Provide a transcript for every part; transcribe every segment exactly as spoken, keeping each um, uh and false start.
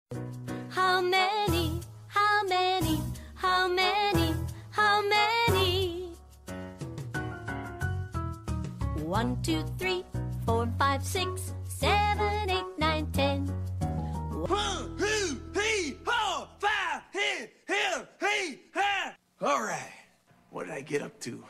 How many, how many, how many, how many? One, two, three, four, five, six, seven, eight, nine, ten. One, two, three, four, five, hey, hey, hey, hey. All right, what did I get up to?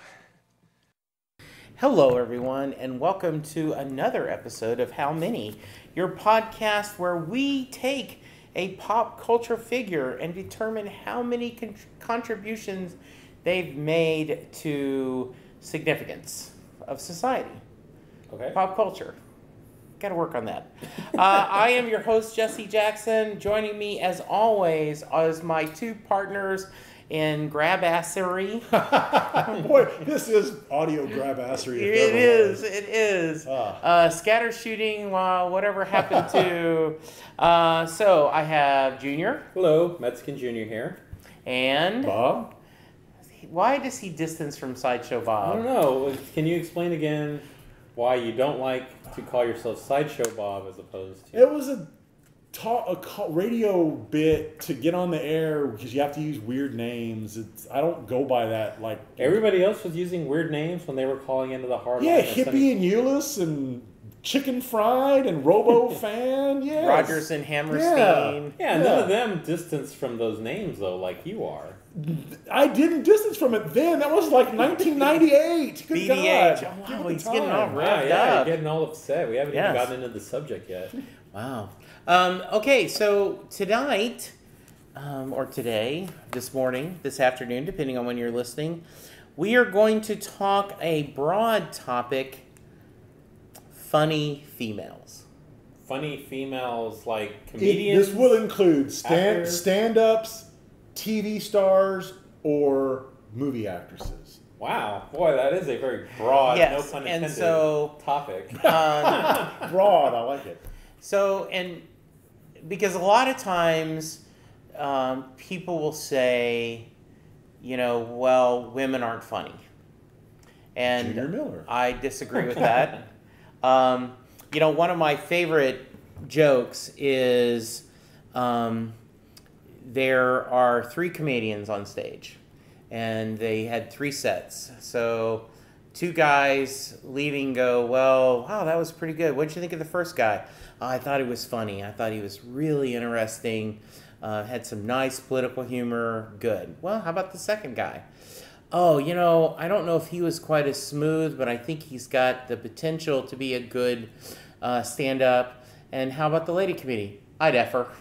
Hello, everyone, and welcome to another episode of How Many, your podcast where we take a pop culture figure and determine how many con- contributions they've made to significance of society. Okay. Pop culture. Got to work on that. Uh, I am your host, Jesse Jackson. Joining me, as always, is my two partners in grabassery. Boy, this is audio grabassery. It is. It is. Ah. Uh, scatter shooting, uh, whatever happened to. Uh, so I have Junior. Hello, Mexican Junior here. And Bob? why does he distance from Sideshow Bob? I don't know. Can you explain again why you don't like to call yourself Sideshow Bob as opposed to... It was a, ta- a call, radio bit to get on the air because you have to use weird names. It's, I don't go by that. Like Everybody else was using weird names when they were calling into the hard Yeah, line. Hippie and Euless and Chicken Fried and Robo Fan. Yes. Rogers and Hammerstein. Yeah, Yeah. none of them distanced from those names, though, like you are. I didn't distance from it then. That was like nineteen ninety-eight. Good B D H. God. Oh, Give wow, it the he's getting time. all Wow, revved yeah, up. you're getting all upset. We haven't Yes. even gotten into the subject yet. Wow. Um, okay, so tonight, um, or today, this morning, this afternoon, depending on when you're listening, we are going to talk a broad topic, funny females. Funny females like It, comedians. this will include stand, actors. stand-ups, T V stars, or movie actresses. Wow, boy, that is a very broad, Yes, no pun and intended, so- topic. Um, Broad, I like it. So, and because a lot of times um, people will say, you know, well, women aren't funny. And Junior Miller. I disagree with that. Um, you know, one of my favorite jokes is um, there are three comedians on stage, and they had three sets. So two guys leaving go, well, wow, that was pretty good. What did you think of the first guy? Oh, I thought he was funny. I thought he was really interesting. Uh, had some nice political humor. Good. Well, how about the second guy? Oh, you know, I don't know if he was quite as smooth, but I think he's got the potential to be a good uh, stand-up. And how about the lady committee? I'd F her.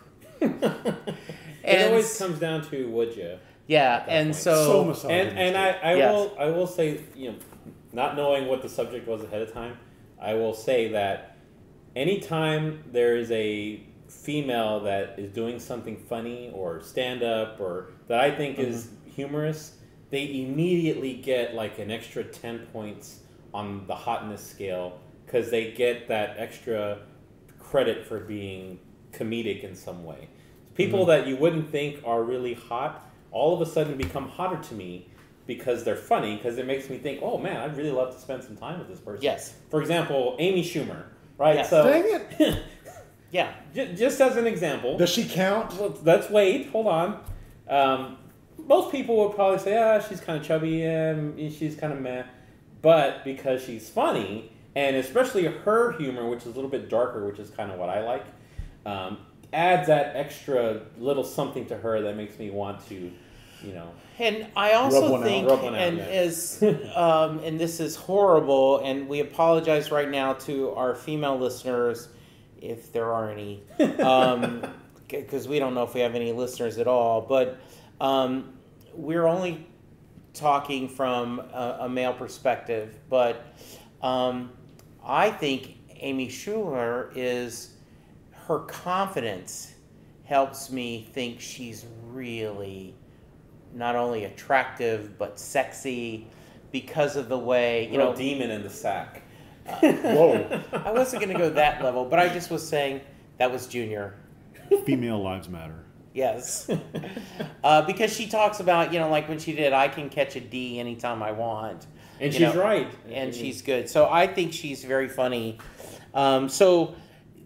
It always comes down to would you. Yeah, that and point. so... So misogynistic. And and I, I Yes. will I will say, you know, not knowing what the subject was ahead of time, I will say that anytime there is a female that is doing something funny or stand up or that I think Mm-hmm. is humorous, they immediately get like an extra ten points on the hotness scale because they get that extra credit for being comedic in some way. People Mm-hmm. that you wouldn't think are really hot all of a sudden become hotter to me because they're funny, because it makes me think, oh man, I'd really love to spend some time with this person. Yes. For example, Amy Schumer, right? Yes. So, Dang it. Yeah. j- just as an example, Does she count? well, let's wait, hold on. Um, most people would probably say, ah, she's kind of chubby, and she's kind of meh. But because she's funny, and especially her humor, which is a little bit darker, which is kind of what I like, um, adds that extra little something to her that makes me want to, you know. And I Rub also one out. think, Rub one out, and yeah. is, um, and this is horrible, and we apologize right now to our female listeners, if there are any, um, because we don't know if we have any listeners at all. But um, we're only talking from a, a male perspective. But um, I think Amy Schumer is, her confidence helps me think she's really not only attractive but sexy because of the way, you Real know. demon in the sack. Whoa. I wasn't going to go that level, but I just was saying that was Junior. Female lives matter. Yes. uh, because she talks about, you know, like when she did I Can Catch a D Anytime I Want. And you she's know, right. And she's good. So I think she's very funny. Um, so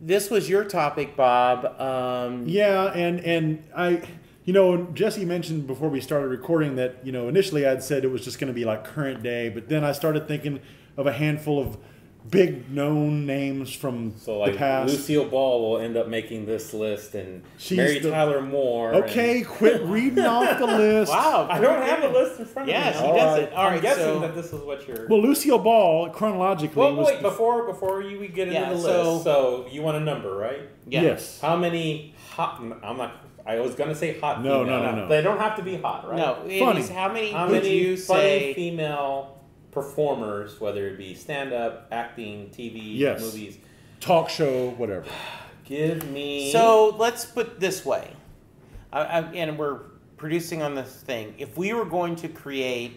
this was your topic, Bob. Um, Yeah, and and I, you know, Jesse mentioned before we started recording that, you know, initially I'd said it was just going to be like current day, but then I started thinking of a handful of big known names from So like the past. Lucille Ball will end up making this list, and She's Mary the- Tyler Moore. Okay, and- quit reading off the list. Wow. I don't have a list in front Yes, of he me. does All it. All I'm right, guessing so, that this is what you're. Well, Lucille Ball chronologically Well, was wait, the- before before you we get into Yeah, the list. so- So, you want a number, right? yeah. yes. How many hot? I'm not. I was gonna say hot. No, female. no, no, no. They don't have to be hot, right? No, it Funny. is how many How would many you funny say? female performers, whether it be stand up, acting, T V, Yes. movies? Talk show, whatever. Give me. So let's put it this way, I, I, and we're producing on this thing. If we were going to create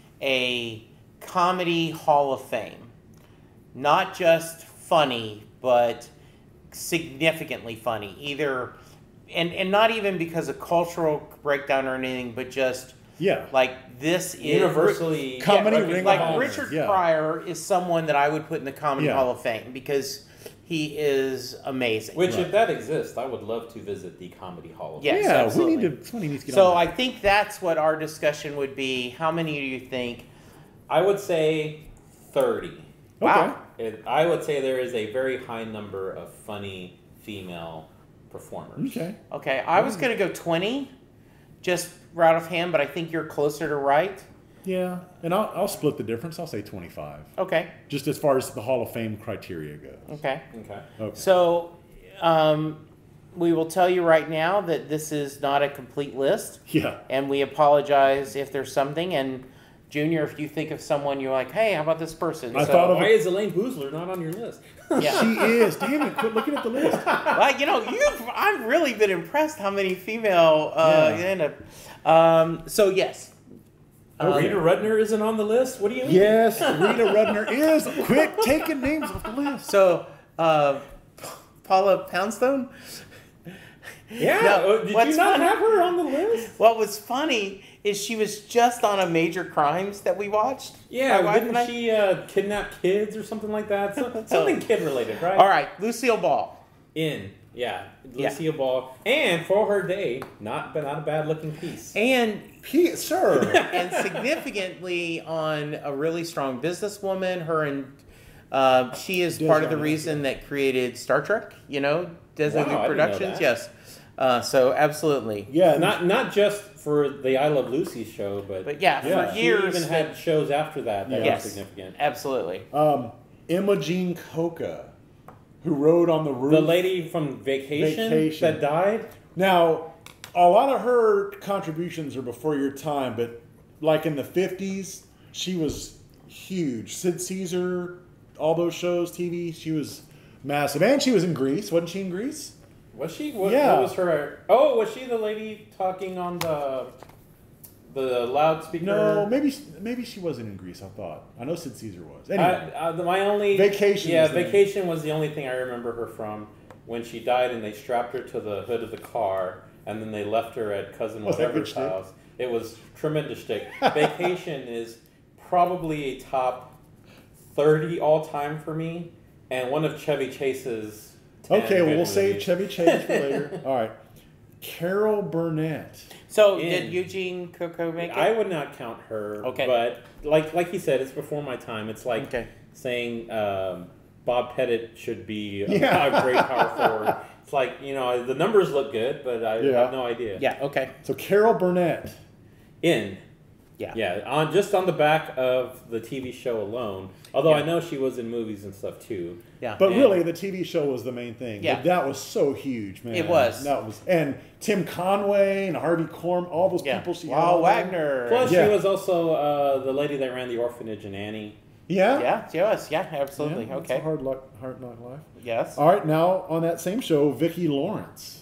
a comedy Hall of Fame, not just funny, but significantly funny, either, and and not even because of cultural breakdown or anything, but just Yeah. like this is universally Comedy recognized. Ring of like Honor. Richard Yeah. Pryor is someone that I would put in the Comedy Yeah. Hall of Fame because he is amazing. Which, Right. if that exists, I would love to visit the Comedy Hall of Yeah. Fame. Yes, yeah, absolutely. we need to somebody needs to get So on I that. think that's what our discussion would be. How many do you think? I would say thirty. Wow. It, I would say there is a very high number of funny female performers. Okay. Okay, I was going to go twenty, just right off hand, but I think you're closer to right. Yeah, and I'll, I'll split the difference. I'll say twenty-five. Okay, Just as far as the Hall of Fame criteria goes. okay. Okay. Okay. So um, we will tell you right now that this is not a complete list, Yeah. and we apologize if there's something. And Junior, if you think of someone, you're like, hey, how about this person? I so, thought of Why is Elaine Boozler not on your list? yeah. She is. Damn it! Quit looking at the list. Like, you know, you've I've really been impressed how many female uh, Yeah. end up. Um, so yes. Oh, Um, Rita Rudner isn't on the list? What do you mean? Yes, Rita Rudner is. Quit taking names off the list. So uh, Paula Poundstone. Yeah. No, uh, Did what's you not funny- have her on the list? What was funny is she was just on a Major Crimes that we watched. Yeah, My wife and I. didn't she uh, kidnap kids or something like that? So, something kid related, right? All right, Lucille Ball. In, yeah, Yeah. Lucille Ball, and for her day, not not a bad looking piece. And P- sir. and significantly on a really strong businesswoman. Her and uh, she is Des part of the Ryan. reason that created Star Trek. You know, Des Wow, I didn't know Productions. that. Yes. Uh, so absolutely. Yeah. Not not just for the I Love Lucy show, but But yeah, Yeah. for she years. even had shows after that that Yes. were significant. Absolutely. Um, Imogene Coca, who rode on the roof. The lady from Vacation, Vacation. that died. Now, a lot of her contributions are before your time, but like in the fifties, she was huge. Sid Caesar, all those shows, T V, she was massive. And she was in Grease. Wasn't she in Grease? Was she? What, Yeah. what was her? Oh, was she the lady talking on the the loudspeaker? No, maybe maybe she wasn't in Grease, I thought. I know Sid Caesar was. Anyway. I, uh, the- my only Vacation Yeah, was the name. Vacation was the only thing I remember her from. When she died, and they strapped her to the hood of the car, and then they left her at cousin Was that good whatever's shtick? house. It was tremendous shtick. Vacation is probably a top thirty all time for me, and one of Chevy Chase's. ten Okay, well, good we'll save movies. Chevy Chase for later. All right. Carol Burnett. So In- did Eugene Coco make it? I would not count her. Okay. But like like he said, it's before my time. It's like Okay. saying um, Bob Pettit should be a, Yeah. a great power forward. It's like, you know, the numbers look good, but I Yeah. have no idea. Yeah. Okay. So Carol Burnett. In. Yeah. Yeah, on just on the back of the T V show alone. Although Yeah. I know she was in movies and stuff too. Yeah. But And- really, the T V show was the main thing. Yeah. But that was so huge, man. It was. That was, and Tim Conway and Harvey Korman, all those yeah. people she had. Wow, on there. Wagner. Plus, Yeah. she was also uh, the lady that ran the orphanage in Annie. Yeah. Yeah. Yes. Yeah. Absolutely. Yeah, that's okay. a hard luck, hard knock life. Yes. All right, now on that same show, Vicki Lawrence.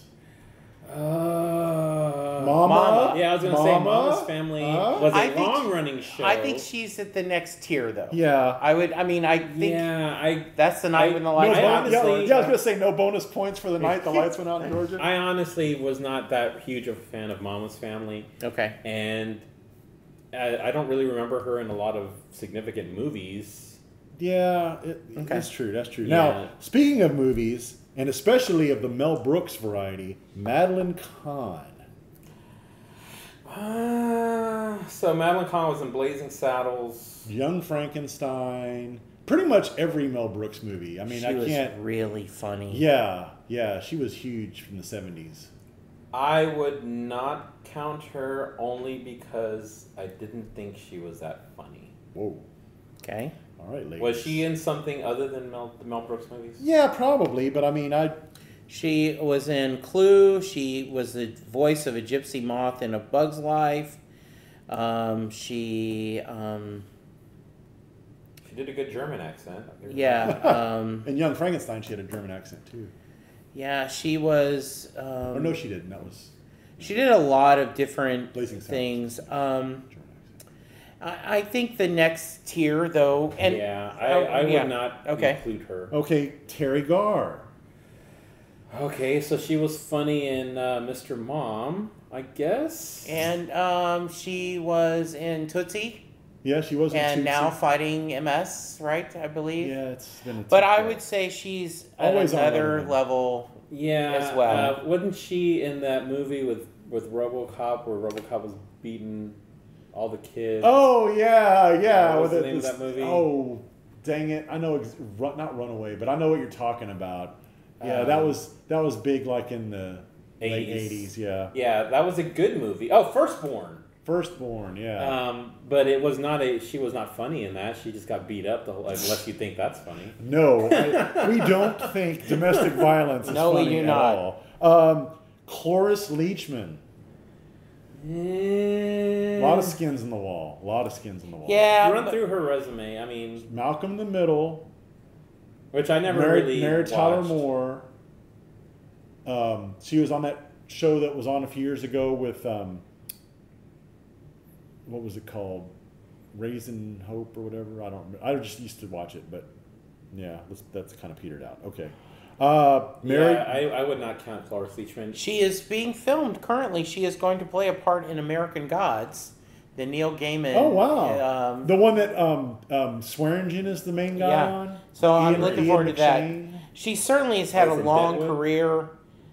Uh, Mama. Mama. Yeah, I was going to say Mama? Mama's Family Huh? was a I think- long-running show. I think she's at the next tier, though. Yeah. I would. I mean, I think Yeah, I that's the night I- when the No lights I went bon- out. yeah, honestly- yeah, I was gonna say no bonus points for the night the lights went out in Georgia. I honestly was not that huge of a fan of Mama's Family, Okay. and I, I don't really remember her in a lot of significant movies. Yeah, it, Okay. that's true. That's true. Yeah. Now, speaking of movies, and especially of the Mel Brooks variety, Madeline Kahn. Uh, so Madeline Kahn was in Blazing Saddles. Young Frankenstein. Pretty much every Mel Brooks movie. I mean, She I was can't. really funny. Yeah, yeah, she was huge from the seventies. I would not count her only because I didn't think she was that funny. Whoa. Okay. All right, ladies. Was she in something other than Mel, the Mel Brooks movies? Yeah, probably, but I mean, I. She was in Clue. She was the voice of a gypsy moth in A Bug's Life. Um, she, um, She did a good German accent. yeah, um, In Young Frankenstein, she had a German accent too. yeah, she was. Um, Or no, she didn't. That was She did a lot of different Blazing Saddles. things. Um, German accent. I, I think the next tier, though, and yeah, I, oh, I would yeah. not Okay. include her. Okay, Terry Garr. Okay, so she was funny in uh, Mister Mom, I guess. and um, she was in Tootsie, Yeah, she was in and Tootsie. now fighting M S, right? I believe. Yeah, it's been a But tough I road. would say she's at Always on another Letterman. level. Yeah, as well. Uh, wasn't she in that movie with with RoboCop where RoboCop was beating all the kids? Oh yeah, yeah. What was with the it- name of this- that movie? Oh, dang it! I know, ex- run, not Runaway, but I know what you're talking about. Yeah, that Um, was that was big, like in the late eighties. eighties. Yeah, Yeah, that was a good movie. Oh, Firstborn. Firstborn. Yeah. Um, but it was not a. She was not funny in that. She just got beat up. The whole, unless you think that's funny. no, I- we don't think domestic violence is No, we funny do at not. all. Um, Cloris Leachman. A A lot of skins in the wall. A lot of skins in the wall. Yeah, Run but- through her resume. I mean, Malcolm in the Middle. which I never Mary, really. Mary Tyler watched. Moore. Um, she was on that show that was on a few years ago with um, what was it called? Raisin Hope or whatever. I don't. remember. I just used to watch it, but yeah, that's, that's kind of petered out. Okay. Uh, Mary. Yeah, I, I would not count Cloris Leachman. She is being filmed currently. She is going to play a part in American Gods, the Neil Gaiman. oh wow, Um, the one that um, um, Swearingen is the main guy Yeah. on. So I'm Ian- looking Ian forward to that. McShane. She certainly has had Oh, a from long Deadwood? career,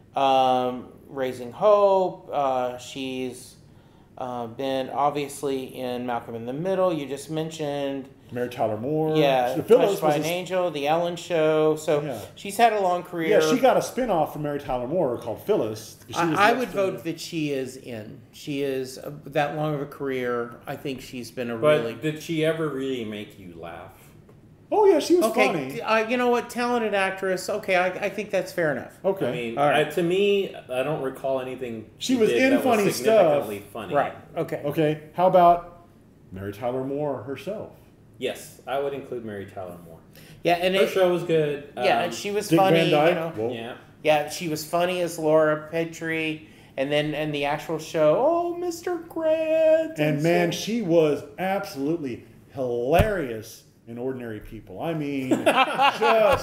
um, raising hope. Uh, she's uh, been obviously in Malcolm in the Middle. You just mentioned, Mary Tyler Moore. yeah, She- Phyllis Touched by was an a- Angel, The Ellen Show. So Yeah. she's had a long career. Yeah, she got a spin-off from Mary Tyler Moore called Phyllis. She was I, I would next to- vote that she is in. She is uh, that long of a career. I think she's been a But really did she ever really make you laugh? Oh yeah, she was okay. funny. Uh, you know what? Talented actress. Okay, I, I think that's fair enough. Okay. I mean, All right. I, to me, I don't recall anything. She was did in that funny was stuff. significantly funny. Right. Okay. Okay, how about Mary Tyler Moore herself? Yes, I would include Mary Tyler Moore. Yeah, and Her it, show was good. yeah, Um, and she was Dick funny. Van Dyke. You know. Whoa. Yeah. Yeah, she was funny as Laura Petrie, and then and the actual show. Oh, Mister Grant. And man, so- she was absolutely hilarious in Ordinary People. I mean, just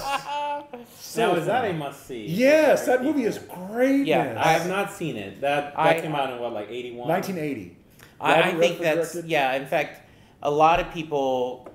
so Now, is that funny. a must see? Yes, that movie is great. Yeah, I have not seen it. That that I- came out in what, like eighty-one? nineteen eighty. I, I Robert think Redford that's directed. yeah. In fact, a lot of people,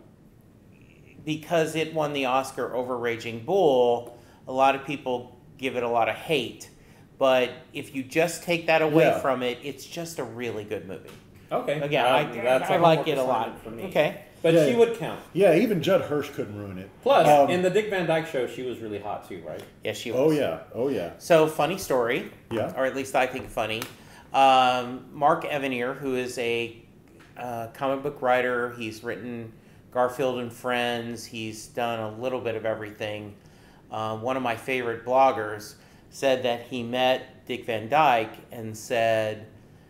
because it won the Oscar over Raging Bull, a lot of people give it a lot of hate. But if you just take that away Yeah. from it, it's just a really good movie. Okay. Again, Uh, I, that's I a like homework it a lot. assignment for me. Okay. But Yeah. she would count. Yeah, even Judd Hirsch couldn't ruin it. Plus, Um, in the Dick Van Dyke Show, she was really hot too, right? Yeah, she was. Oh yeah, oh yeah, So, funny story. Yeah. Or at least I think funny. Um, Mark Evanier, who is a uh, comic book writer, he's written Garfield and Friends, he's done a little bit of everything. Uh, one of my favorite bloggers said that he met Dick Van Dyke and said,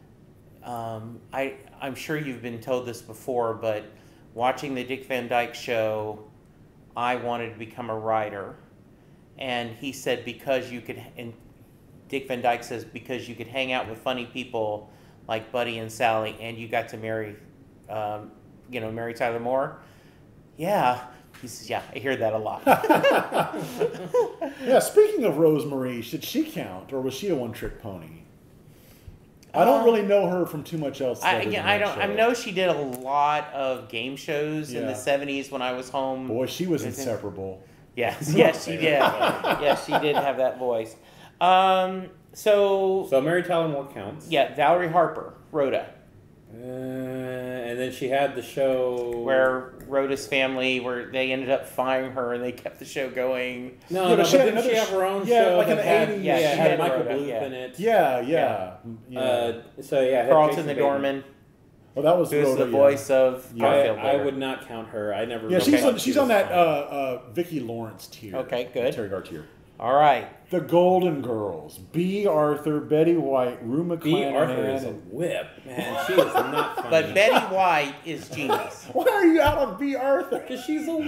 um, I, I'm sure you've been told this before, but watching the Dick Van Dyke Show, I wanted to become a writer. And he said, because you could, and Dick Van Dyke says, because you could hang out with funny people like Buddy and Sally, and you got to marry, um, you know, Mary Tyler Moore. Yeah. He says, yeah, I hear that a lot. yeah. Speaking of Rosemary, should she count, or was she a one-trick pony? I don't Um, really know her from too much else. I, other than yeah, I that don't. I show. know she did a lot of game shows in Yeah. the seventies when I was home. Boy, she was Is it- inseparable. Yes, yes, she did. Yes, she did have that voice. Um, so, So Mary Tyler Moore counts. yeah, Valerie Harper, Rhoda, Uh, and then she had the show where Rhoda's family, where they ended up firing her and they kept the show going. No, Yeah, no, but but she had didn't she another have sh- her own yeah, show like in that the had, eighties, yeah, she had had Michael Rhoda, Bluth yeah. in it. Yeah, yeah. yeah. Uh, so yeah, it had Carlton Jason the Bateman. Doorman, well, that was who's Rhoda, the yeah. voice of Yeah. I, Garfield. I later. would not count her. I never. Yeah, she's thought on, she she's was on that uh, funny. uh, Vicki Lawrence tier. Okay, good. Terry Gar tier. All right. The Golden Girls. B. Arthur, Betty White, Rue B. McClanahan. Arthur is a whip, man. She is not funny. But Betty White is genius. Why are you out on B. Arthur? because she's a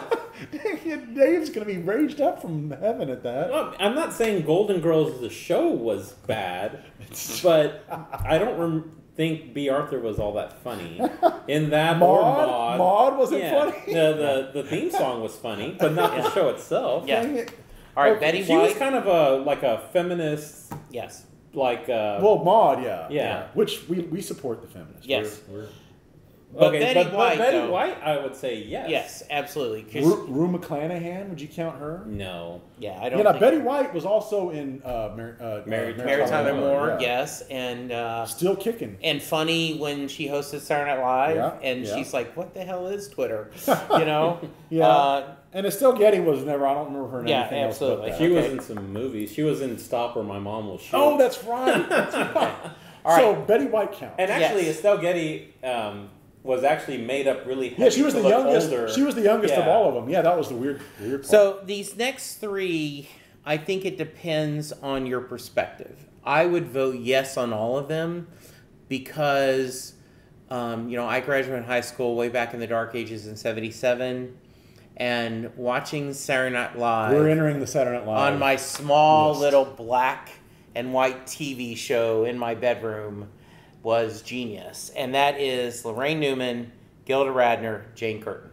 whip. Dave's going to be raged up from heaven at that. No, I'm not saying Golden Girls the show was bad, but I don't rem- think B. Arthur was all that funny. In that or Maud? Maud. Maud wasn't yeah, funny? The, the the theme song was funny, but not the show itself. Yeah. Dang it. All right, Okay, Betty She White. was kind of a like a feminist, yes. like uh, Well, Maud, yeah. Yeah. Which we, we support the feminists. Yes. We're, we're, But okay, Betty but, but White, Betty though- White, I would say yes. Yes, absolutely. 'cause- Rue, Rue McClanahan, would you count her? No. yeah, I don't Yeah, now think Betty White was also in uh, Mar- uh, Mary- uh, Mary Tyler Moore, yeah. yes, and uh, Still kicking. and funny when she hosted Saturday Night Live, Yeah, and yeah. she's like, "What the hell is Twitter?" You know? Yeah. Uh, And Estelle Getty was never, I don't remember her in Yeah, anything absolutely. else but She that. was in some movies. She was in Stop or My Mom Will Shoot. Oh, that's right. That's right. All So right. Betty White counts. And actually, Yes. Estelle Getty um, was actually made up really heavy Yeah, she was to the look youngest. older. She was the youngest of Yeah. all of them. Yeah, that was the weird, weird part. So these next three, I think it depends on your perspective. I would vote yes on all of them because, um, you know, I graduated high school way back in the dark ages in seventy-seven, and watching Saturday Night Live we're entering the Saturday Night Live on my small list. little black and white T V show in my bedroom was genius. And that is Lorraine Newman, Gilda Radner, Jane Curtin.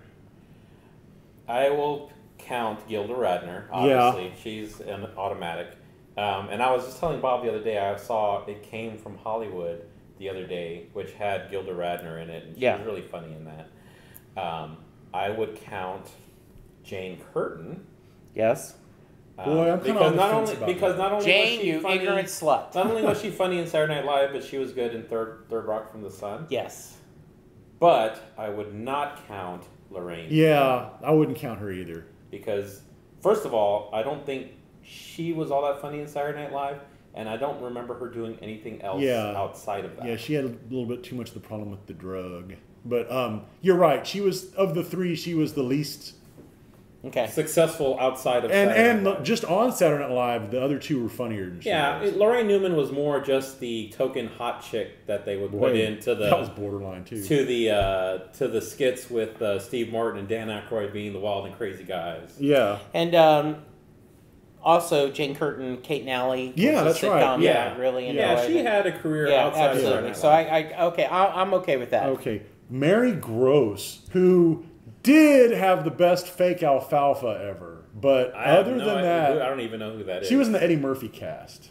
I will count Gilda Radner. Yeah. Obviously, she's an automatic. Um, and I was just telling Bob the other day, I saw It Came from Hollywood the other day, which had Gilda Radner in it, and she Yeah. was really funny in that. Um, I would count Jane Curtin. Yes? Um, Boy, I'm kinda because on the not fence only about because that. not only was Jane, she you funny, ignorant slut. not only was she funny in Saturday Night Live, but she was good in Third Third Rock from the Sun. Yes. But I would not count Lorraine. Yeah, I wouldn't count her either. Because, first of all, I don't think she was all that funny in Saturday Night Live, and I don't remember her doing anything else Yeah. outside of that. Yeah, she had a little bit too much of the problem with the drug. But um, you're right. She was, of the three, she was the least. Okay. Successful outside of And Saturday and Night Live. just on Saturday Night Live, the other two were funnier than she Yeah, was. it, Lorraine Newman was more just the token hot chick that they would put Boy, into the that was borderline too. to the uh, to the skits with uh, Steve Martin and Dan Aykroyd being the wild and crazy guys. Yeah. And um, also Jane Curtin, Kate Nally. was Yeah, a that's right. sitcom that Yeah, I really enjoyed. yeah, she had a career Yeah, outside of Saturday absolutely. Night So Live. I, I okay, I, I'm okay with that. Okay, Mary Gross, who did have the best fake alfalfa ever, but I have other no than idea who- I that, don't even know who that is. she was in the Eddie Murphy cast.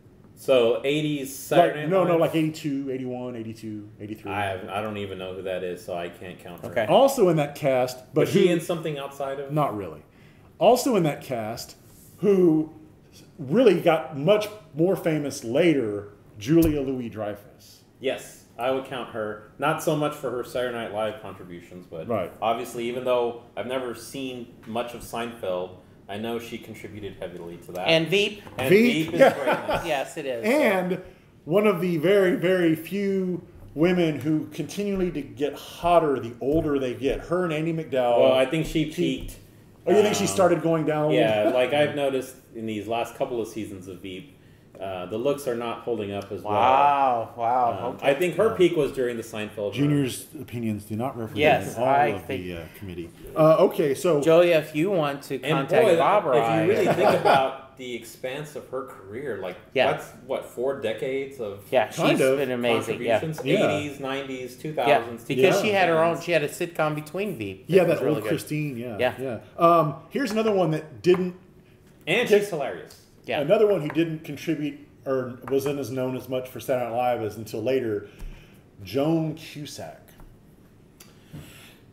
So eighties Saturday Like, Night no, no, Live? like eighty-two, eighty-one, eighty-two, eighty-three. I have, I don't even know who that is, so I can't count her. Okay. Also in that cast, but Was she who- in something outside of? Not really. Also in that cast, who really got much more famous later, Julia Louis-Dreyfus. Yes, I would count her. Not so much for her Saturday Night Live contributions, but Right. obviously, even though I've never seen much of Seinfeld, I know she contributed heavily to that. And Veep. and Veep, Veep is yeah. greatness. Yes, it is. And one of the very, very few women who continually to get hotter the older they get. Her and Andie MacDowell. Well, I think she peaked. oh, you think she um, started going down? a little Yeah, bit? like I've noticed in these last couple of seasons of Veep, uh, the looks are not holding up as well. Wow, wow. Um, okay. I think her peak was during the Seinfeld. run. Junior's opinions do not represent Yes, all I of think- the uh, committee. Uh, okay, so Julia, if you want to And contact boy, Bob or if I, you really think about the expanse of her career, like Yeah. that's what four decades of yeah, she's kind of been amazing. Yeah, contributions, Yeah. eighties, nineties, two yeah, thousands. because Yeah. she had her own. She had a sitcom between Veep. yeah, was that really old good. Christine. Yeah, Yeah. yeah. Um, here's another one that didn't. and she's hilarious. Yeah, Another one who didn't contribute or wasn't as known as much for Saturday Night Live as until later. Joan Cusack.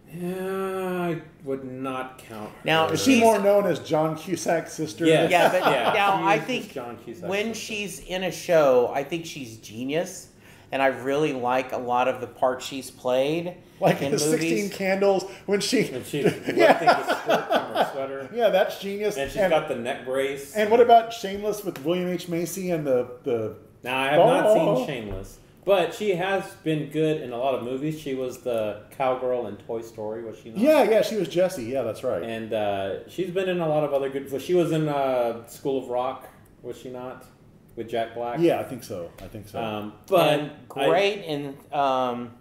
Yeah, I would not count her. Now, Is she She's- more known as John Cusack's sister? Yeah. Yeah, but Yeah, now she I is think just John Cusack's when sister. she's in a show, I think she's genius, and I really like a lot of the parts she's played Like in the movies. sixteen Candles when she. And she's lifting the skirt from her sweater. Yeah, that's genius. And she's got the neck brace. And what about Shameless with William H. Macy and the the? Now, I have Oh. not seen Shameless, but she has been good in a lot of movies. She was the cowgirl in Toy Story, was she not? Yeah, yeah, she was Jessie. Yeah, that's right. And uh, she's been in a lot of other good. Well, she was in uh, School of Rock, was she not? With Jack Black. Yeah, I think so. I think so. Um, but And great in um,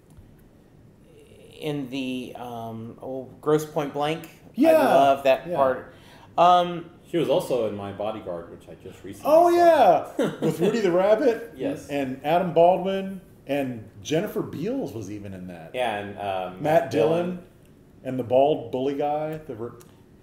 in the um, oh, Gross Point Blank. Yeah, I love that yeah. part. Um, I, she was also in My Bodyguard, which I just recently. Oh saw. yeah, with Rudy the Rabbit. Yes. And Adam Baldwin and Jennifer Beals was even in that. Yeah, and um, Matt Dillon and the bald bully guy. The ver-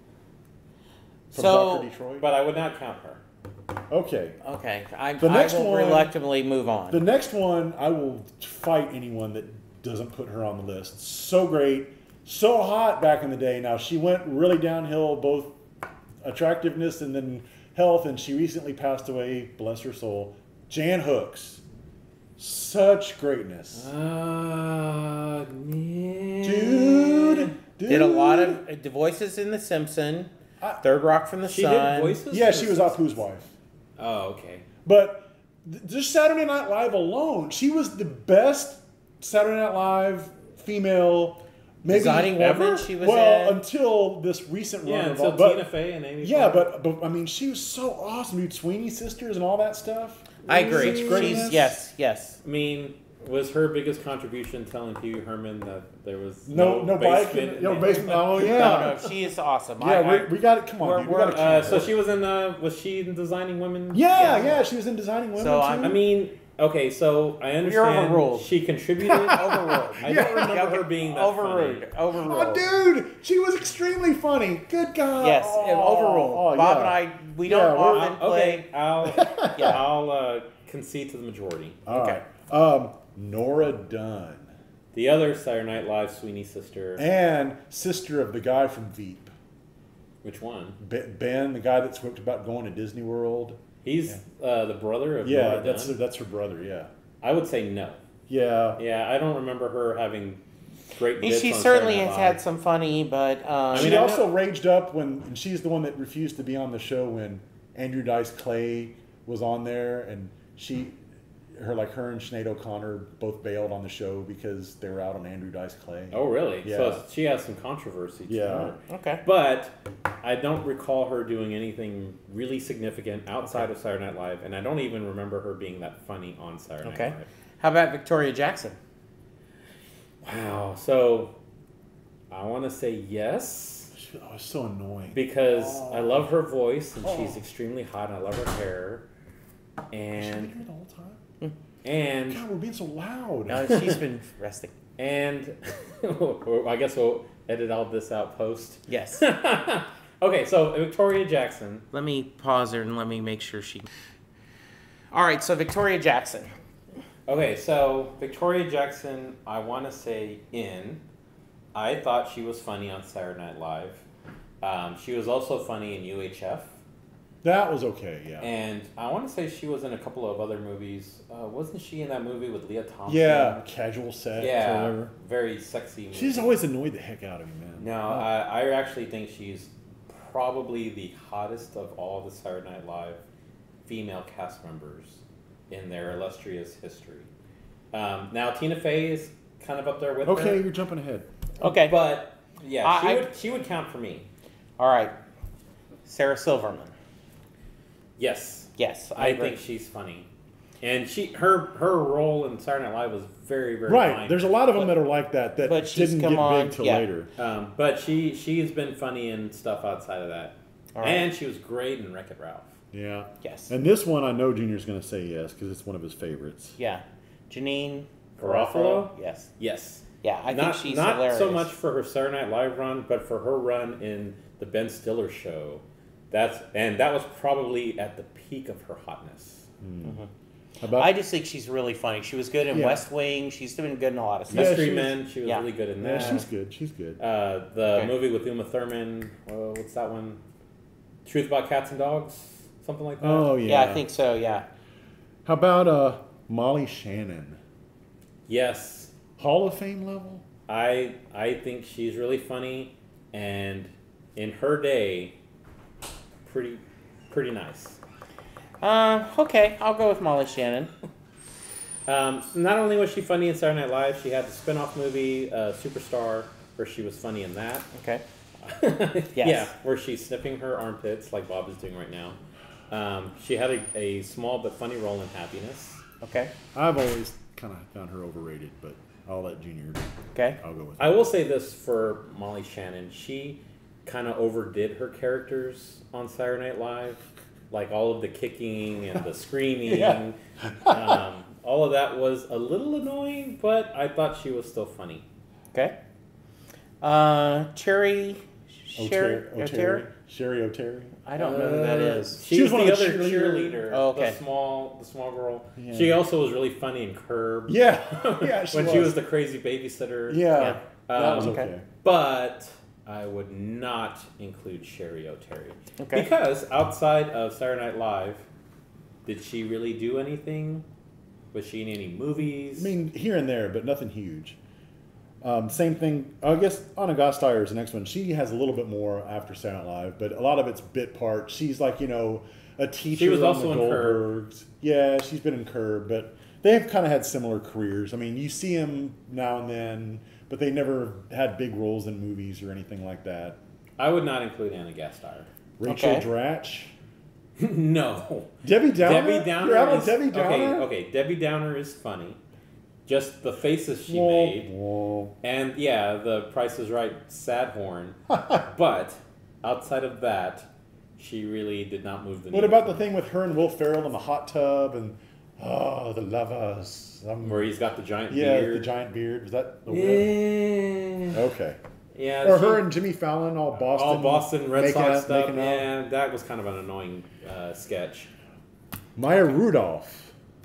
from So- Doctor Detroit. But I would not count her. Okay. okay, I, The next I will one- reluctantly move on. The next one, I will fight anyone that doesn't put her on the list. So great, so hot back in the day. Now she went really downhill, both attractiveness and then health, and she recently passed away. Bless her soul. Jan Hooks, such greatness, Uh, dude, dude. Did a lot of uh, voices in The Simpsons. I- Third Rock from the she Sun. did voices. Yeah, for she the was Simpsons? Apu's wife. Oh, okay. But th- just Saturday Night Live alone, she was the best Saturday Night Live female, maybe Designing ever. Woman she was well, in. until this recent run. Yeah, of until all, but, Tina Fey and Amy. yeah, Poehler. but but I mean, she was so awesome, dude. Sweeney Sisters and all that stuff. I agree. Such greatness. She's yes, yes. I mean, was her biggest contribution telling Pee Wee Herman that there was No, no, bike, basement? in- no basement. Oh yeah, No, no, she is awesome. yeah. I, we, I, we got it. Come on, we're- dude. We we're, got to Uh, so she was in. Uh, was she in Designing Women? Yeah, yeah, she was in Designing Women So too. I'm- I mean, okay, so I understand. overruled. She contributed. overruled. I don't remember her being that overruled. funny. Overruled. oh, dude, she was extremely funny. Good God. Yes, Oh, overruled. oh, Bob yeah. and I, we Yeah, don't we're- often Uh, okay, play. I'll Yeah. I'll uh, concede to the majority. All Okay. right. Um, Nora Dunn. The other Saturday Night Live Sweeney sister. And sister of the guy from Veep. Which one? Be- Ben, the guy that swipped about going to Disney World. He's uh, the brother of Yeah, Nora that's Dunn. that's her brother, yeah. I would say no. Yeah. Yeah, I don't remember her having great. I mean, bits she on certainly Saturday has Night had Live. some funny, but um, She mean, I also know- raged up when and she's the one that refused to be on the show when Andrew Dice Clay was on there, and she her like her and Sinead O'Connor both bailed on the show because they were out on Andrew Dice Clay. Oh, really? Yeah. So she has some controversy. To Yeah. her. okay. But I don't recall her doing anything really significant outside of Saturday Night Live, and I don't even remember her being that funny on Saturday Okay. Night Live. How about Victoria Jackson? Wow. So I want to say yes She- oh, it's so annoying. because Oh. I love her voice and Oh. she's extremely hot, and I love her hair. Should we And hear the whole time? and God, we're being so loud. No, she's been resting. and I guess we'll edit all this out post. Yes. Okay, so Victoria Jackson. Let me pause her and let me make sure she. All right, so Victoria Jackson. Okay, so Victoria Jackson, I want to say in. I thought she was funny on Saturday Night Live. Um, she was also funny in U H F. That was okay, yeah. And I want to say she was in a couple of other movies. Uh, wasn't she in that movie with Leah Thompson? Yeah, casual sex or Yeah, whatever. very sexy movie. She's always annoyed the heck out of me, man. No, I, I actually think she's probably the hottest of all the Saturday Night Live female cast members in their illustrious history. Um, now, Tina Fey is kind of up there with her. Okay, you're jumping ahead. Okay. But, yeah, I- she, I- would, she would count for me. All right. Sarah Silverman. Yes. Yes, I, I agree. think she's funny. And she her her role in Saturday Night Live was very, very Right, fine. there's a lot of them But- that are like that that but she's didn't come get on- big till yeah. later. Um, but she, she's been funny and stuff outside of that. All right. And she was great in Wreck-It Ralph. Yeah. Yes. And this one, I know Junior's going to say yes because it's one of his favorites. Yeah. Janine Garofalo? Yes. Yes. Yeah, I not, think she's not hilarious. so much for her Saturday Night Live run, but for her run in the Ben Stiller show. That's and that was probably at the peak of her hotness. Mm-hmm. How about I just think she's really funny. She was good in Yeah. West Wing. She's been good in a lot of stuff. Yeah, Mystery she was- Men, she was yeah. really good in yeah, that. she's good. She's good. Uh, the Okay. movie with Uma Thurman, uh, what's that one? Truth About Cats and Dogs? Something like that? Oh yeah. Yeah, I think so. Yeah. How about uh, Molly Shannon? Yes. Hall of Fame level? I I think she's really funny, and in her day, pretty pretty nice. Uh, okay, I'll go with Molly Shannon. Um, not only was she funny in Saturday Night Live, she had the spin-off movie uh, Superstar, where she was funny in that. Okay. Yeah, Yes. where she's sniffing her armpits like Bob is doing right now. Um, she had a, a small but funny role in Happiness. Okay. I've always kind of found her overrated, but I'll let Junior. Okay. I'll go with. I will say this for Molly Shannon. She kind of overdid her characters on Saturday Night Live. Like all of the kicking and the screaming. Yeah. um, all of that was a little annoying, but I thought she was still funny. Okay. Uh, Cherry. Sherry. O'Terry. O'Terry. Sherry O'Terry. I don't know who that is. She, She was was one the of the other cheerleader- cheerleader. Oh, okay. The small, the small girl. Yeah. She also was really funny in Curb. Yeah. Yeah. She when was. she was the crazy babysitter. Yeah. That Um, was okay. okay. But I would not include Sherry O'Terry. Okay. Because outside of Saturday Night Live, did she really do anything? Was she in any movies? I mean, here and there, but nothing huge. Um, same thing. I guess Anna Gasteyer is the next one. She has a little bit more after Saturday Night Live, but a lot of it's bit part. She's like, you know, a teacher. She was on also the in Curb. Goldbergs. Yeah, she's been in Curb, but they've kind of had similar careers. I mean, you see them now and then, but they never had big roles in movies or anything like that. I would not include Anna Gasteyer. Rachel Okay. Dratch. No. Debbie Downer? Debbie Downer You're out on is, Debbie Downer? Okay, okay, Debbie Downer is funny. Just the faces she Whoa, made. whoa. And yeah, the Price is Right sad horn. But outside of that, she really did not move the What needle about for the me. thing with her and Will Ferrell in the hot tub and, oh, the lovers? Um, Where he's got the giant yeah, beard? the giant beard. Was that the Yeah. Okay. Yeah, Or she- her and Jimmy Fallon, all Boston. all Boston Red making Sox out- stuff. making out. Yeah, that was kind of an annoying uh, sketch. Maya Rudolph.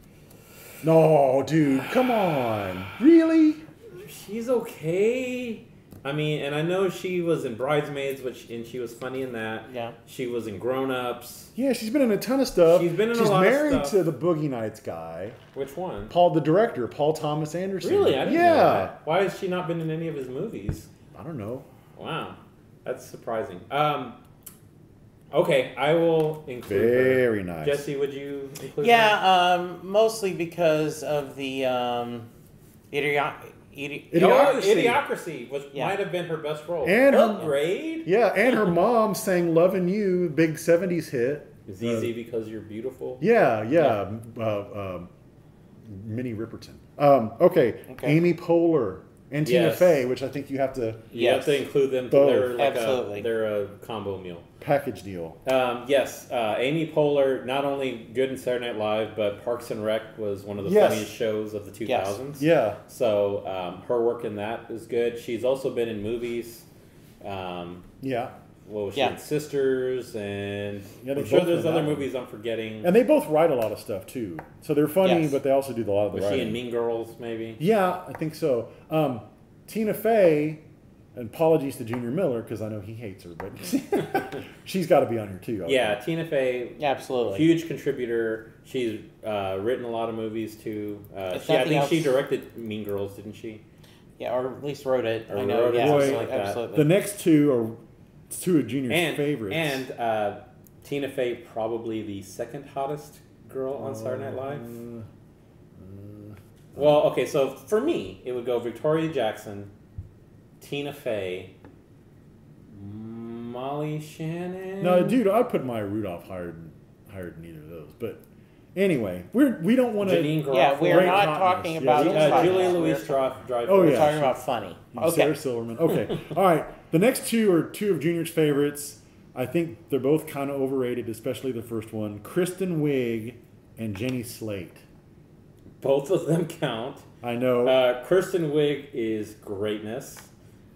No, dude, come on. Really? She's okay. I mean, and I know she was in Bridesmaids, which and she was funny in that. Yeah. She was in Grown Ups. Yeah, she's been in a ton of stuff. She's been in a She's lot of married stuff. to the Boogie Nights guy, Which one? Paul, the director, Paul Thomas Anderson. Really? I didn't yeah. know that. Why has she not been in any of his movies? I don't know. Wow, that's surprising. Um, okay, I will include Very her. nice. Jesse, would you include her? Yeah, um, mostly because of the um, idiot. Idi- Oh, Idiocracy. Idiocracy, which Yeah. might have been her best role. And her- Upgrade? Yeah, and her mom sang "Lovin' You," big seventies hit. It's easy because you're beautiful. Yeah, yeah. Uh, um, Minnie Riperton. Um, okay. Okay. Amy Poehler and Tina Yes. Fey, which I think you have to You Yes. have to include them. Both. They're like Absolutely. A, they're a combo meal. package deal. Um, yes, uh, Amy Poehler, not only good in Saturday Night Live, but Parks and Rec was one of the Yes. funniest shows of the two thousands. Yeah. So um, her work in that is good. She's also been in movies. Um, Yeah. what was she Yeah. in? Sisters, and Yeah, they I'm sure both there's been other that one. movies I'm forgetting. And they both write a lot of stuff too. So they're funny, Yes. but they also do a lot of the Was she writing. in Mean Girls, maybe? Yeah, I think so. Um, Tina Fey, and apologies to Junior Miller because I know he hates her, but she's got to be on here too. I Yeah, think. Tina Fey, Yeah, absolutely. huge contributor. She's uh, written a lot of movies too. Uh, If she, I nothing think she else- directed Mean Girls, didn't she? Yeah, or at least wrote it. Or I know. wrote it, Yeah, something absolutely. like that. absolutely. The next two are two of Junior's And favorites. and uh, Tina Fey, probably the second hottest girl on Saturday Night Live. Uh, Well, okay, so for me, it would go Victoria Jackson, Tina Fey, Molly Shannon. no, dude, I'd put Maya Rudolph higher than, higher than either of those. But anyway, we're we don't want to. Janine Garofalo. yeah, we are Great not hotness. talking Yeah, about. we- uh, funny. Julia We're- Louis Dreyfus. Oh, We're yeah. talking she- about funny. Sarah Okay. Silverman. Okay. All right. The next two are two of Junior's favorites. I think they're both kind of overrated, especially the first one. Kristen Wiig and Jenny Slate. Both of them count. I know. Uh, Kristen Wiig is greatness.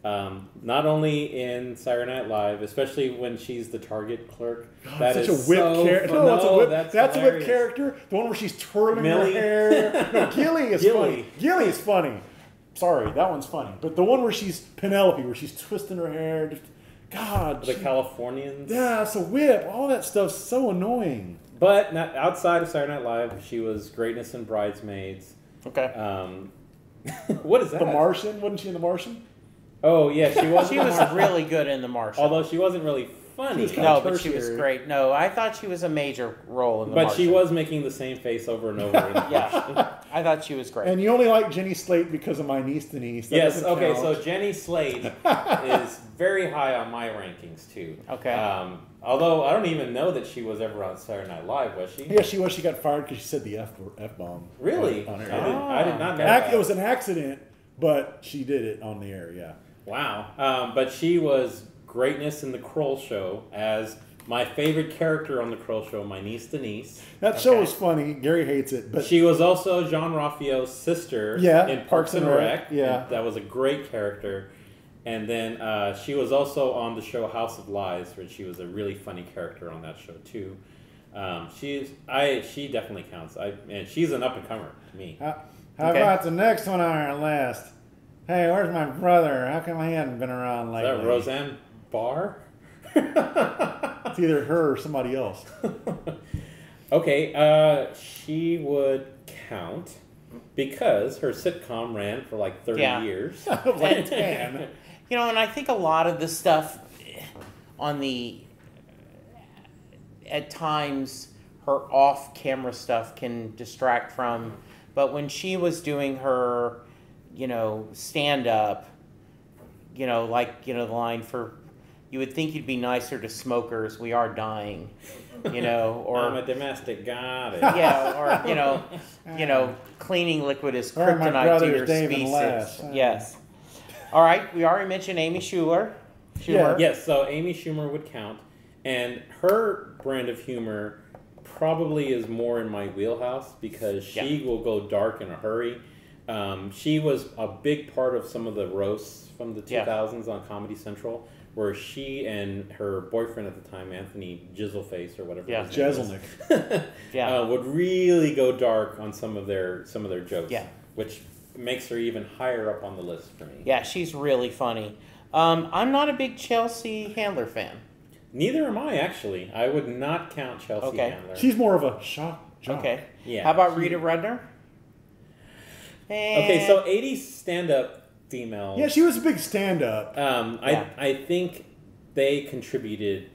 Um, not only in Saturday Night Live, especially when she's the Target clerk. God, That such is a whip so character. fun. No, it's a whip. that's That's, a whip hilarious. character. The one where she's twirling Millie. her hair. No, Gilly is Gilly. funny. Gilly is funny. Sorry, that one's funny. But the one where she's Penelope, where she's twisting her hair. Just, God. The she- Californians. yeah, it's a whip. All that stuff's so annoying. But not, outside of Saturday Night Live, she was greatness in Bridesmaids. Okay. Um, what is that? The Martian, wasn't she in The Martian? Oh yeah, she was. She was really good in The Martian. Although she wasn't really funny. She was no, of but she was tertiary. great. No, I thought she was a major role in The But Martian. she was making the same face over and over. In the Yeah, I thought she was great. And you only like Jenny Slate because of My Niece Denise. That Yes. doesn't Okay. count. So Jenny Slate is very high on my rankings too. Okay. Um, although I don't even know that she was ever on Saturday Night Live, was she? Yeah, she was. She got fired because she said the F, F bomb. Really? On I air. did, I did not know Ac- that. It was an accident, but she did it on the air, yeah. Wow. Um, but she was greatness in the Kroll Show as my favorite character on the Kroll Show, my niece Denise. That show Okay. was funny. Gary hates it, but She was also Jean Ralphio's sister Yeah, in Parks and Rec. yeah. And that was a great character. And then uh, she was also on the show House of Lies, where she was a really funny character on that show too. Um, she's I she definitely counts. I and she's an up and comer to me. how, how Okay. about the next one on our list? Hey, where's my brother? How come he hadn't been around Is lately? that Roseanne Barr? It's either her or somebody else. Okay, uh, she would count because her sitcom ran for like thirty Yeah. years. Like ten. You know, and I think a lot of the stuff on the, at times, her off-camera stuff can distract from, but when she was doing her, you know, stand-up, you know, like, you know, the line for, you would think you'd be nicer to smokers, we are dying, you know, or... I'm a domestic god. yeah, or you know, you know, cleaning liquid is Or my kryptonite to brother's your Dave and species. Les. Yes. All right, we already mentioned Amy Schumer. Schumer. Yes, so Amy Schumer would count, and her brand of humor probably is more in my wheelhouse because she Yeah. will go dark in a hurry. Um, she was a big part of some of the roasts from the Yeah. two thousands on Comedy Central, where she and her boyfriend at the time, Anthony Jizzleface or whatever, Yeah. his name was, Jeselnik. Yeah. uh, would really go dark on some of their some of their jokes. Yeah. Which makes her even higher up on the list for me. Yeah, she's really funny. Um, I'm not a big Chelsea Handler fan. Neither am I, actually. I would not count Chelsea Okay. Handler. She's more of a shock jock. Okay. Yeah. How about She- Rita Rudner? Okay, so eighties stand-up females. Yeah, she was a big stand-up. Um, I Yeah. I think they contributed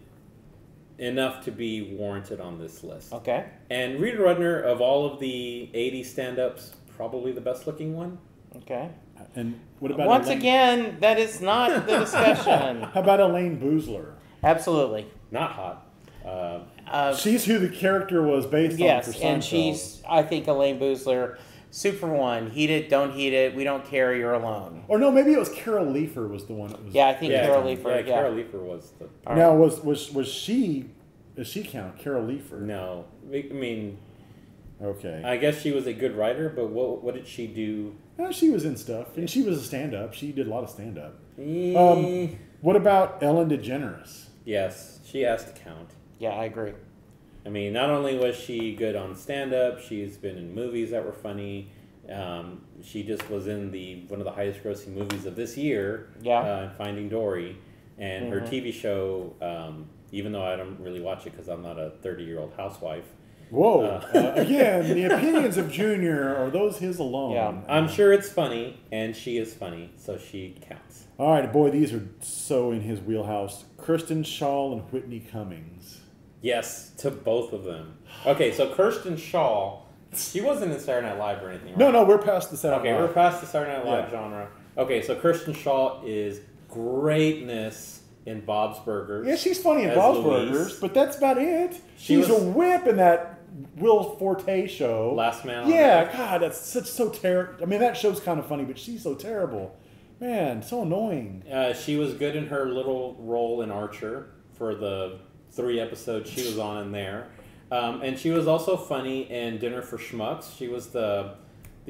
enough to be warranted on this list. Okay. And Rita Rudner, of all of the eighties stand-ups, probably the best-looking one. Okay. And what about Once Elaine? again, that is not the discussion. How about Elaine Boozler? Absolutely. Not hot. Uh, Uh, She's who the character was based on for yes, Seinfeld. and she's, I think, Elaine Boozler, Super One, heat it, don't heat it, we don't care, you're alone. Or no, maybe it was Carol Leifer was the one that was. Yeah, I think yeah, Carol yeah, Leifer, yeah. Carol Leifer was the... All Now right. was was was she? Does she count? Carol Leifer. No. I mean, Okay. I guess she was a good writer, but what what did she do? Well, she was in stuff, and she was a stand-up. She did a lot of stand-up. Eh, Um, what about Ellen DeGeneres? yes, she has to count. Yeah, I agree. I mean, not only was she good on stand-up, she's been in movies that were funny. Um, she just was in the one of the highest-grossing movies of this year, Yeah. uh, Finding Dory, and her Mhm. T V show. Um, even though I don't really watch it because I'm not a thirty-year-old housewife, Whoa! Uh. Uh, again, the opinions of Junior are those his alone. Yeah, I'm sure it's funny, and she is funny, so she counts. All right, boy, these are so in his wheelhouse. Kristen Shaw and Whitney Cummings. Yes, to both of them. Okay, so Kirsten Shaw, she wasn't in Saturday Night Live or anything, right? No, no, we're past the Saturday Okay, Night we're Live. past the Saturday Night Live Yeah. genre. Okay, so Kirsten Shaw is greatness in Bob's Burgers. Yeah, she's funny in as Bob's Louise. Burgers, but that's about it. She She's was- a whip in that Will Forte show. Last Man on Yeah, Earth. God, that's such so terrible. I mean, that show's kind of funny, but she's so terrible. Man, so annoying. Uh, she was good in her little role in Archer for the three episodes she was on in there. Um, and she was also funny in Dinner for Schmucks. She was the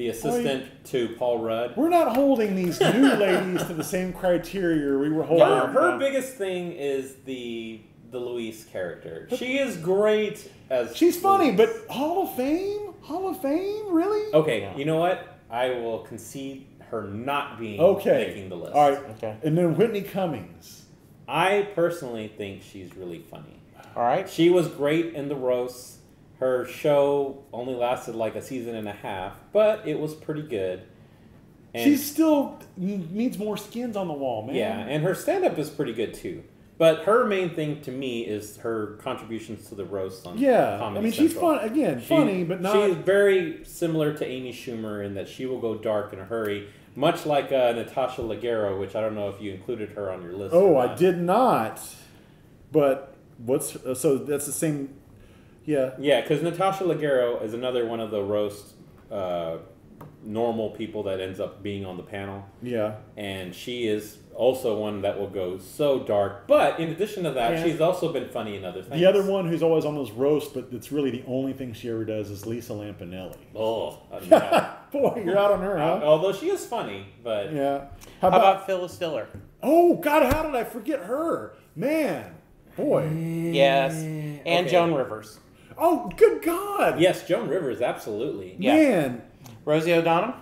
the assistant to Paul Rudd. We're not holding these new ladies to the same criteria we were holding. Her, her them. biggest thing is the the Louise character. She is great as She's funny, Louise. but Hall of Fame? Hall of Fame? Really? Okay, Yeah. you know what? I will concede her not being Okay. making the list. All right. Okay. And then Whitney Cummings. I personally think she's really funny. All right. She was great in the roast. Her show only lasted like a season and a half, but it was pretty good. And She still needs more skins on the wall, man. yeah, and her stand-up is pretty good too. But her main thing to me is her contributions to the roast on Yeah. Comedy I mean, she's Central. fun. Again, She- funny, but not. She's very similar to Amy Schumer in that she will go dark in a hurry, much like uh, Natasha Leggero, which I don't know if you included her on your list. Oh, or I not. did not. But what's. uh, So that's the same. Yeah. Yeah, because Natasha Leggero is another one of the roast uh, normal people that ends up being on the panel. Yeah. And she is also one that will go so dark. But in addition to that, Yeah. she's also been funny in other things. The other one who's always on those roasts, but it's really the only thing she ever does is Lisa Lampanelli. Oh, uh, no. Boy, you're out on her, huh? Although she is funny, but Yeah. How How about? about Phyllis Diller? Oh God, how did I forget her? Man, boy. Yes. And Okay. Joan Rivers. Oh, good God. yes, Joan Rivers, absolutely. Yeah. Man. Rosie O'Donnell?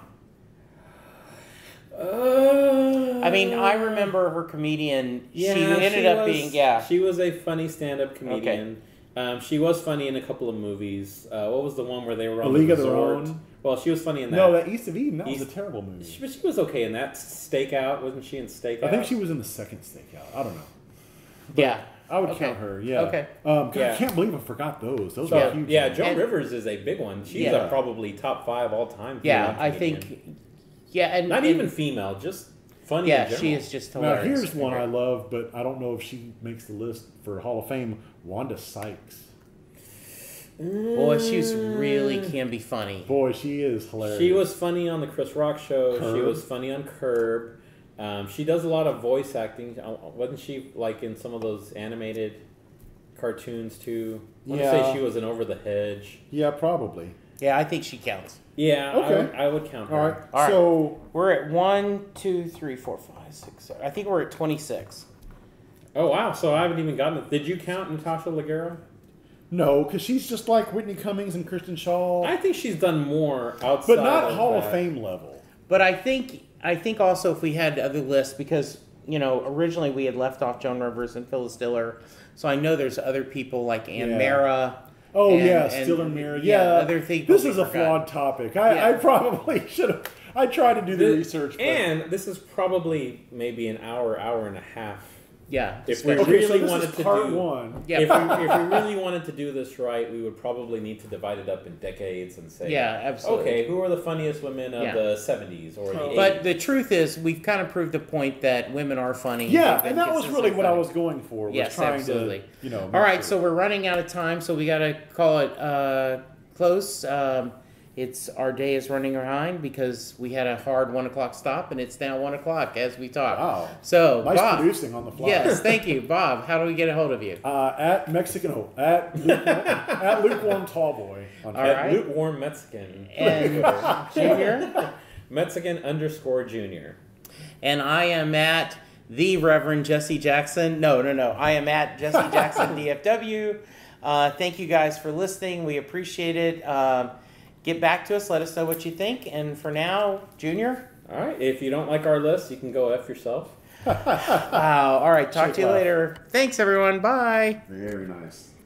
Uh, I mean, I remember her comedian. yeah, she ended she up was- being, yeah. She was a funny stand-up comedian. Um, she was funny in a couple of movies. Uh, what was the one where they were on A League the of Their resort? Own? Well, she was funny in that. No, that East of Eden, that was East- a terrible movie. She, but she was okay in that. Stakeout, wasn't she in Stakeout? I think she was in the second Stakeout. I don't know. yeah. I would Okay. count her, yeah. Okay. Um, God, Yeah. I can't believe I forgot those. Those So, are huge. yeah, ones. Joan And- Rivers is a big one. She's Yeah. a probably top five all time. Yeah, I think. Yeah, and not and- even female, just funny. Yeah, in general. she is just Now, hilarious. here's one I love, but I don't know if she makes the list for Hall of Fame. Wanda Sykes. Boy, she's really can be funny. Boy, she is hilarious. She was funny on the Chris Rock show. She Curb. was funny on Curb. Um, she does a lot of voice acting. Uh, Wasn't she like in some of those animated cartoons too? I want to Yeah. say she was in Over the Hedge. Yeah, probably. Yeah, I think she counts. Yeah, I, Okay. would, I would count her. All right. All right. So, We're at one, two, three, four, five, six, seven. I think we're at twenty-six. Oh wow! So I haven't even gotten it. Did you count Natasha Leggero? no, because she's just like Whitney Cummings and Kristen Shaw, I think she's done more outside, but not of Hall that. of Fame level. But I think I think also if we had other lists, because you know originally we had left off Joan Rivers and Phyllis Diller, so I know there's other people like Ann Yeah. Mara. Oh and- yeah, and- Stiller Mirror. yeah, Yeah, other things This we is a forgot. flawed topic. I, Yeah. I probably should have. I tried to do the, The- research, but And this is probably maybe an hour, hour and a half. Yeah. If we okay, really so this wanted is to part do, one. Yeah. if, we, if we really wanted to do this right, we would probably need to divide it up in decades and say, Yeah, absolutely. okay, who are the funniest women of Yeah. the seventies or the But eighties? the truth is, we've kind of proved the point that women are funny. Yeah, They've been and that was really consistently what I funny. was going for. Was Yes, trying absolutely. to, you know. All right, make so sure. we're running out of time, so we got to call it uh, close. Um, it's our day is running behind because we had a hard one o'clock stop, and it's now one o'clock as we talk. Wow. So Nice Bob, producing on the fly. yes, thank you, Bob. How do we get a hold of you? Uh, at Mexican, oh, at lukewarm, at lukewarm tallboy. On All At right. lukewarm Mexican. And Junior, Mexican underscore junior. and I am at the Reverend Jesse Jackson. No, no, no. I am at Jesse Jackson D F W. Uh, thank you guys for listening. We appreciate it. Um, get back to us. Let us know what you think. And for now, Junior. All right. If you don't like our list, you can go F yourself. Wow. All right. Talk Shake to you laugh. later. Thanks, everyone. Bye. Very nice.